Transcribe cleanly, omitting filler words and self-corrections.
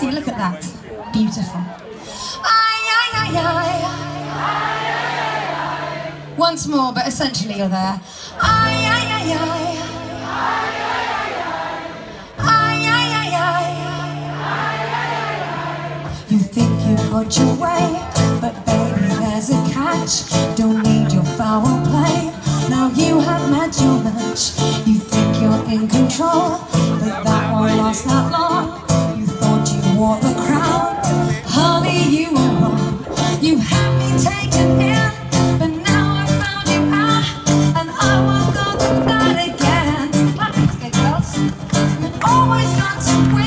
See, look at that. Beautiful. Ay, ay, ay, ay. Once more, but essentially you're there. Ay, ay, ay, ay. Ay, ay, ay, ay. You think you've got your way, but baby, there's a catch. Don't need your foul play. Now you have met your match. You think you're in control, but that won't last that long. You thought you wore the crown. Honey, you were wrong. You had me taken in, but now I found you out, and I won't go through that again. Let's get girls. You always got to win.